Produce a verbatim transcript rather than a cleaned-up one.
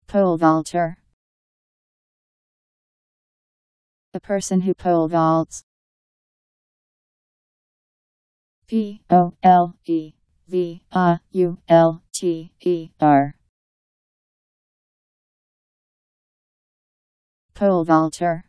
Pole vaulter. A person who pole vaults. P O L E V A U L T E R. Pole vaulter.